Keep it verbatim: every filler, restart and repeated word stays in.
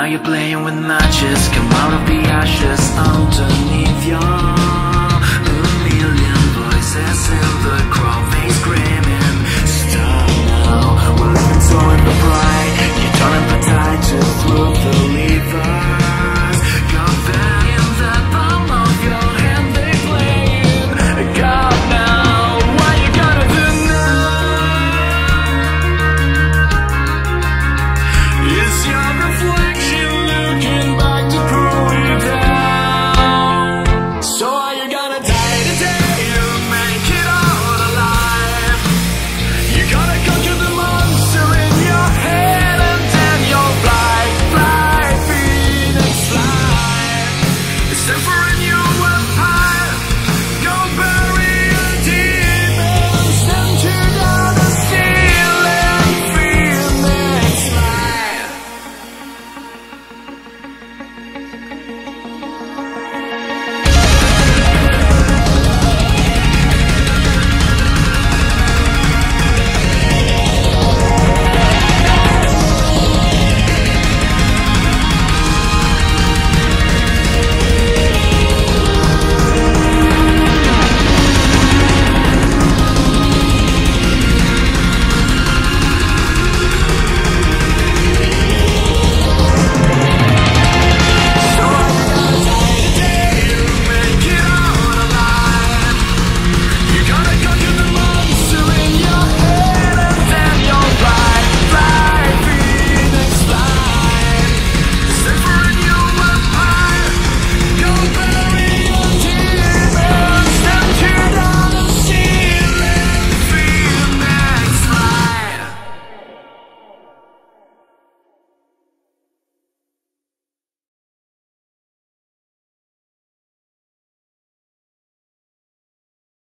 you're playing with matches. Come out of the ashes underneath your a million voices in the crowd, they screaming. Stop now, we're living so in the pride. You're turning the tide to through the lever.